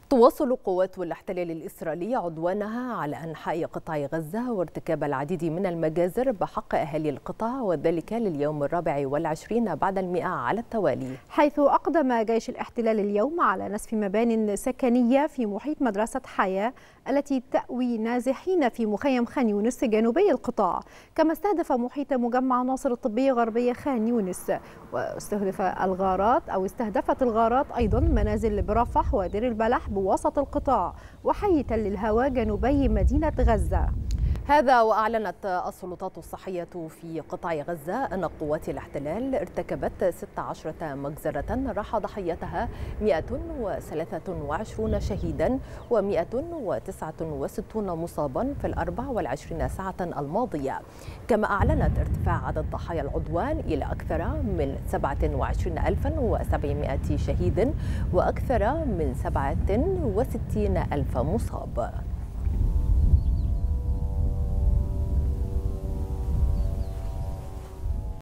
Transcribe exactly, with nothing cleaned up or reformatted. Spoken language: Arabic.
تواصل قوات الاحتلال الإسرائيلي عدوانها على أنحاء قطاع غزة وارتكاب العديد من المجازر بحق أهالي القطاع، وذلك لليوم الرابع والعشرين بعد المئة على التوالي، حيث أقدم جيش الاحتلال اليوم على نسف مبان سكنية في محيط مدرسة حياة التي تأوي نازحين في مخيم خان يونس جنوبي القطاع، كما استهدف محيط مجمع ناصر الطبي غربي خان يونس. واستهدف الغارات أو استهدفت الغارات أيضا منازل برفح ودير البلح بوسط القطاع وحي تل الهوى جنوبي مدينة غزة. هذا وأعلنت السلطات الصحية في قطاع غزة أن قوات الاحتلال ارتكبت ستة عشر مجزرة راح ضحيتها مئة وثلاثة وعشرين شهيدا ومئة وتسعة وستون مصابا في الأربع والعشرين ساعة الماضية، كما أعلنت ارتفاع عدد ضحايا العدوان إلى أكثر من سبعة وعشرين ألفا وسبعمئة شهيد وأكثر من سبعة وستين ألف مصاب.